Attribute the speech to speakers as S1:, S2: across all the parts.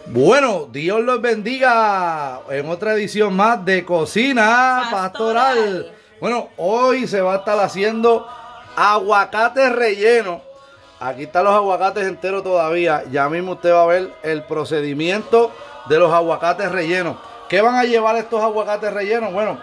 S1: Bueno, Dios los bendiga en otra edición más de Cocina Pastoral. Bueno, hoy se va a estar haciendo aguacates rellenos. Aquí están los aguacates enteros todavía. Ya mismo usted va a ver el procedimiento de los aguacates rellenos. ¿Qué van a llevar estos aguacates rellenos? Bueno,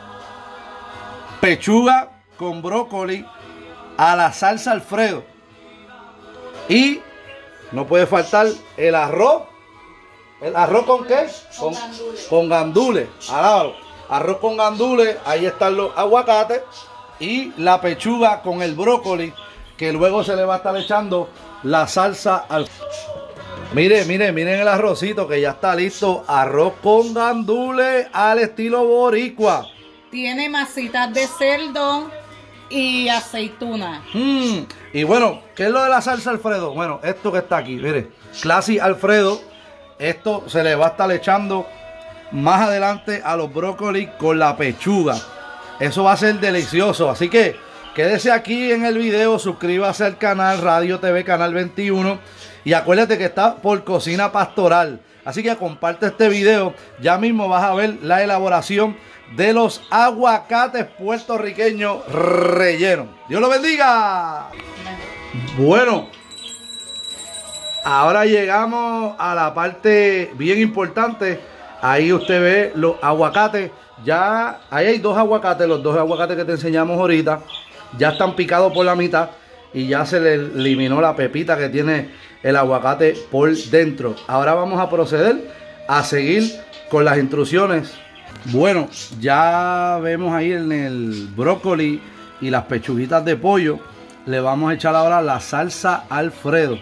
S1: pechuga con brócoli a la salsa Alfredo. Y no puede faltar el arroz. ¿El arroz con qué? Con gandules. Arroz con gandules. Ahí están los aguacates. Y la pechuga con el brócoli, que luego se le va a estar echando la salsa al... Miren el arrocito que ya está listo. Arroz con gandules al estilo boricua.
S2: Tiene masitas de cerdo y aceituna.
S1: Y bueno, ¿qué es lo de la salsa Alfredo? Bueno, esto que está aquí, mire, Classy Alfredo. Esto se le va a estar echando más adelante a los brócolis con la pechuga. Eso va a ser delicioso. Así que quédese aquí en el video, suscríbase al canal Radio TV Canal 21 y acuérdate que está por Cocina Pastoral. Así que comparte este video. Ya mismo vas a ver la elaboración de los aguacates puertorriqueños rellenos. Dios lo bendiga. Bueno, ahora llegamos a la parte bien importante. Ahí usted ve los aguacates. Ya ahí hay dos aguacates. Los dos aguacates que te enseñamos ahorita ya están picados por la mitad y ya se le eliminó la pepita que tiene el aguacate por dentro. Ahora vamos a proceder a seguir con las instrucciones. Bueno, ya vemos ahí en el brócoli y las pechuguitas de pollo. Le vamos a echar ahora la salsa Alfredo.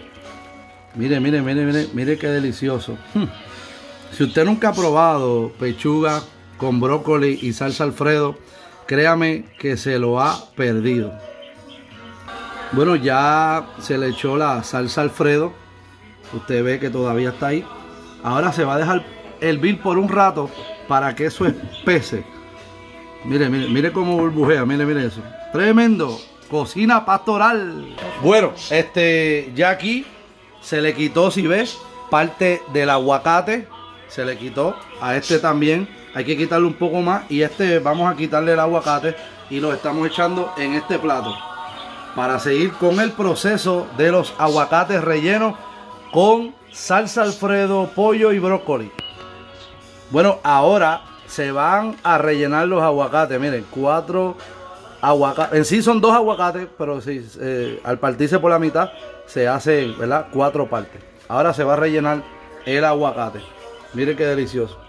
S1: Mire qué delicioso. Si usted nunca ha probado pechuga con brócoli y salsa Alfredo, créame que se lo ha perdido. Bueno, ya se le echó la salsa Alfredo. Usted ve que todavía está ahí. Ahora se va a dejar hervir por un rato para que eso espese. Mire cómo burbujea. Mire eso. Tremendo. Cocina pastoral. Bueno, ya aquí se le quitó, si ves, parte del aguacate. Se le quitó. A este también hay que quitarle un poco más. Y vamos a quitarle el aguacate y lo estamos echando en este plato para seguir con el proceso de los aguacates rellenos con salsa Alfredo, pollo y brócoli. Bueno, ahora se van a rellenar los aguacates. Miren, 4 aguacates. En sí son 2 aguacates, pero si al partirse por la mitad se hace, ¿verdad?, 4 partes. Ahora se va a rellenar el aguacate. Miren qué delicioso.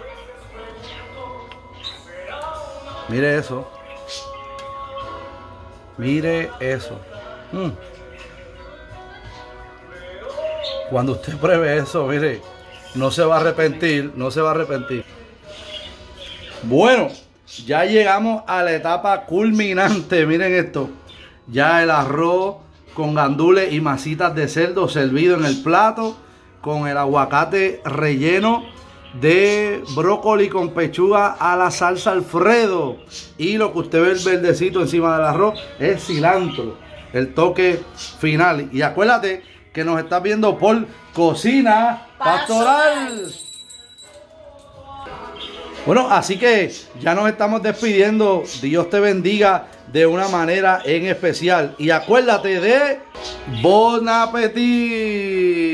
S1: Mire eso. Mire eso. Cuando usted pruebe eso, mire, no se va a arrepentir, no se va a arrepentir. Bueno, ya llegamos a la etapa culminante. Miren esto. Ya el arroz con gandules y masitas de cerdo servido en el plato, con el aguacate relleno de brócoli con pechuga a la salsa Alfredo. Y lo que usted ve, el verdecito encima del arroz, es cilantro, el toque final. Y acuérdate que nos estás viendo por Cocina Pastoral. Bueno, así que ya nos estamos despidiendo. Dios te bendiga de una manera en especial. Y acuérdate de Bon Appetit.